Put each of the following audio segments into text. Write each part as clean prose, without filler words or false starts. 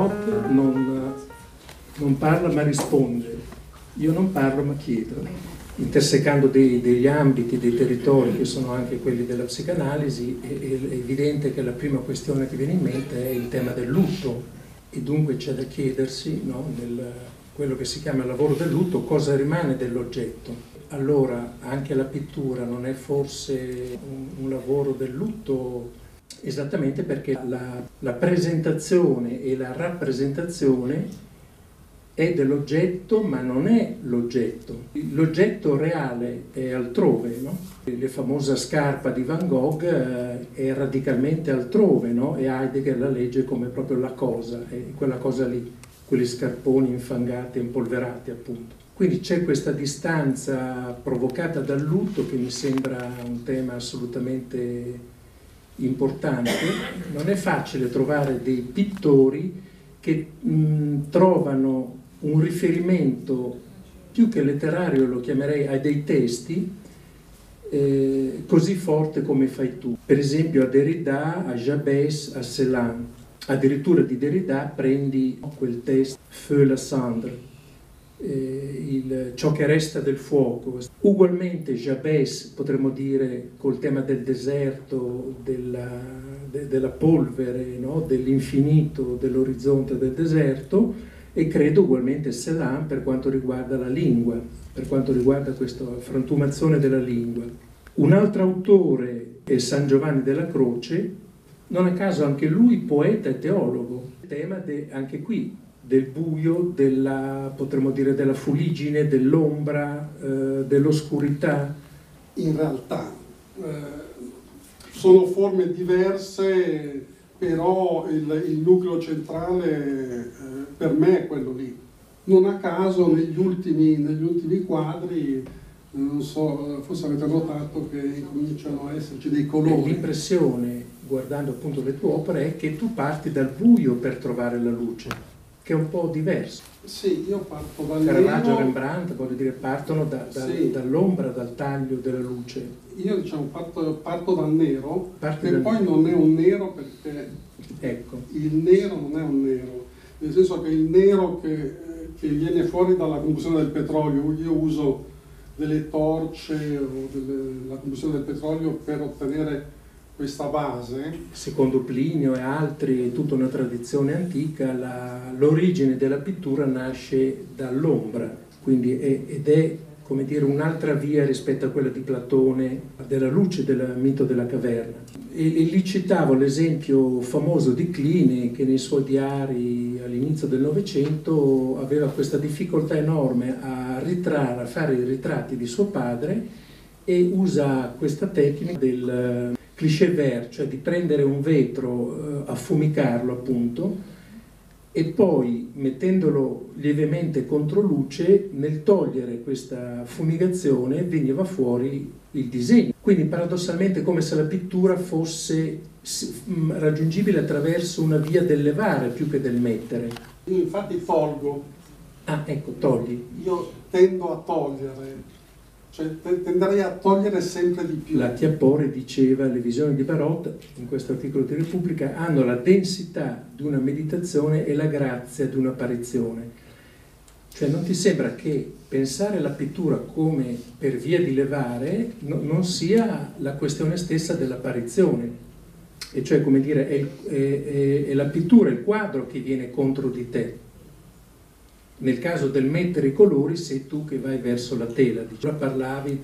Barot non parla ma risponde, io non parlo ma chiedo, intersecando degli ambiti, dei territori che sono anche quelli della psicanalisi. È evidente che la prima questione che viene in mente è il tema del lutto, e dunque c'è da chiedersi, no, nel quello che si chiama lavoro del lutto, cosa rimane dell'oggetto. Allora anche la pittura non è forse un lavoro del lutto, esattamente perché la presentazione e la rappresentazione è dell'oggetto, ma non è l'oggetto. L'oggetto reale è altrove, no? La famosa scarpa di Van Gogh è radicalmente altrove, no? E Heidegger la legge come proprio la cosa, è quella cosa lì, quegli scarponi infangati, impolverati appunto. Quindi c'è questa distanza provocata dal lutto che mi sembra un tema assolutamente importante. Non è facile trovare dei pittori che trovano un riferimento più che letterario, lo chiamerei, a dei testi così forte come fai tu. Per esempio a Derrida, a Jabès, a Celan. Addirittura di Derrida prendi quel testo Feu la cendre, ciò che resta del fuoco. Ugualmente Jabès, potremmo dire, col tema del deserto, della polvere, no? Dell'infinito, dell'orizzonte del deserto, e credo ugualmente Celan per quanto riguarda la lingua, per quanto riguarda questa frantumazione della lingua. Un altro autore è San Giovanni della Croce, non a caso anche lui poeta e teologo. Il tema anche qui del buio, potremmo dire della fuliggine, dell'ombra, dell'oscurità. In realtà sono forme diverse, però il nucleo centrale per me è quello lì. Non a caso negli ultimi quadri, non so, forse avete notato che cominciano a esserci dei colori. L'impressione, guardando appunto le tue opere, è che tu parti dal buio per trovare la luce, che è un po' diverso. Sì, io parto dal Caravaggio nero. Rembrandt, voglio dire, partono Sì. dall'ombra, dal taglio della luce. Io diciamo parto dal nero, Parti che dal poi nero. non è un nero perché Ecco. il nero non è un nero, nel senso che il nero che viene fuori dalla combustione del petrolio, io uso delle torce o la combustione del petrolio per ottenere questa base. Secondo Plinio e altri, tutta una tradizione antica, l'origine della pittura nasce dall'ombra, quindi ed è, come dire, un'altra via rispetto a quella di Platone, della luce, del mito della caverna. E lì citavo l'esempio famoso di Kline, che nei suoi diari all'inizio del Novecento aveva questa difficoltà enorme a fare i ritratti di suo padre, e usa questa tecnica del cliché vert, cioè di prendere un vetro, affumicarlo appunto, e poi mettendolo lievemente contro luce, nel togliere questa fumigazione veniva fuori il disegno. Quindi paradossalmente come se la pittura fosse raggiungibile attraverso una via del levare più che del mettere. Io infatti tolgo. Ah, ecco, togli. Io tendo a togliere. Cioè tenderei a togliere sempre di più. La Tiapore diceva: le visioni di Barot, in questo articolo di Repubblica, hanno la densità di una meditazione e la grazia di un'apparizione. Cioè non ti sembra che pensare la pittura come per via di levare non sia la questione stessa dell'apparizione? E cioè, come dire, è la pittura, il quadro che viene contro di te. Nel caso del mettere i colori sei tu che vai verso la tela. Diciamo, parlavi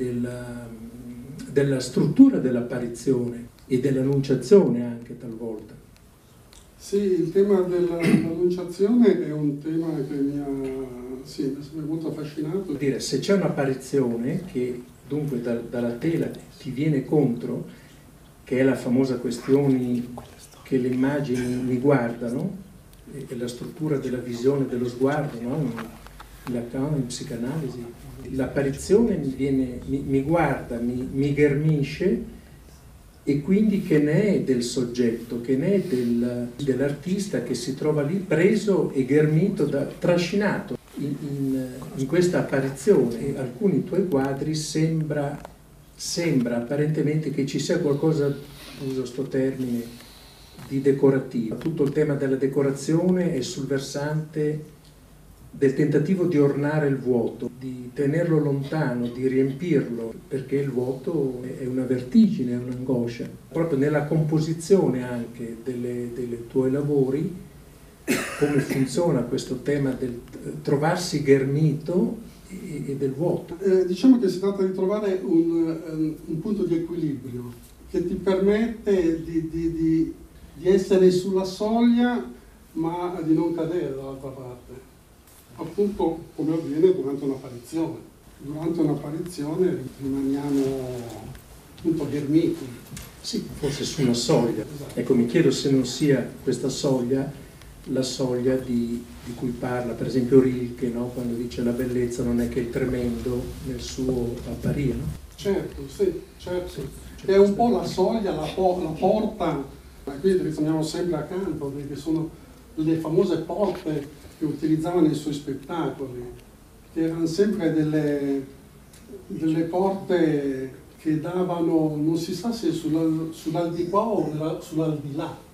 della struttura dell'apparizione e dell'annunciazione anche talvolta. Sì, il tema dell'annunciazione è un tema che mi è sempre molto affascinato. Dire, se c'è un'apparizione che dunque dalla tela ti viene contro, che è la famosa questione che le immagini mi guardano, e la struttura della visione dello sguardo, no? In Lacan, in psicanalisi, l'apparizione mi guarda, mi ghermisce, e quindi che ne è del soggetto, che ne è dell'artista che si trova lì preso e ghermito, trascinato in questa apparizione. E alcuni tuoi quadri sembra apparentemente che ci sia qualcosa, uso sto termine, di decorativo. Tutto il tema della decorazione è sul versante del tentativo di ornare il vuoto, di tenerlo lontano, di riempirlo, perché il vuoto è una vertigine, è un'angoscia. Proprio nella composizione anche dei tuoi lavori, come funziona questo tema del trovarsi ghermito e del vuoto. Diciamo che si tratta di trovare un punto di equilibrio che ti permette di essere sulla soglia ma di non cadere dall'altra parte. Appunto come avviene durante un'apparizione. Durante un'apparizione rimaniamo appunto ghermiti. Sì, forse su una soglia. Esatto. Ecco, mi chiedo se non sia questa soglia la soglia di cui parla, per esempio Rilke, no? Quando dice la bellezza non è che il tremendo nel suo apparire. No? Certo, sì, certo. È un po' la soglia, la porta, ma qui riteniamo sempre accanto, perché sono le famose porte che utilizzava nei suoi spettacoli, che erano sempre delle porte che davano, non si sa se sull'aldilà o sull'aldilà,